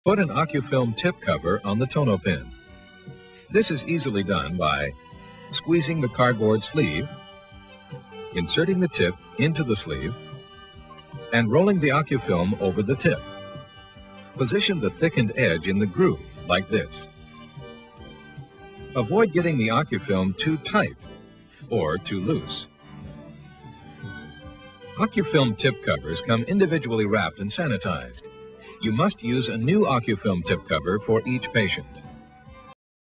Put an OcuFilm tip cover on the tonopen. This is easily done by squeezing the cardboard sleeve, inserting the tip into the sleeve, and rolling the OcuFilm over the tip. Position the thickened edge in the groove like this. Avoid getting the OcuFilm too tight or too loose. OcuFilm tip covers come individually wrapped and sanitized. You must use a new OcuFilm tip cover for each patient.